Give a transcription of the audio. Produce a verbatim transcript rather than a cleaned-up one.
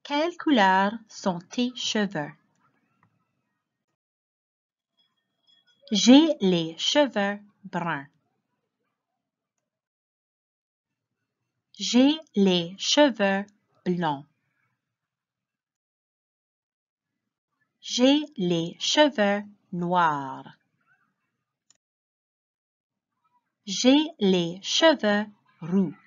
Quelle couleur sont tes cheveux? J'ai les cheveux bruns. J'ai les cheveux blonds. J'ai les cheveux noirs. J'ai les cheveux roux.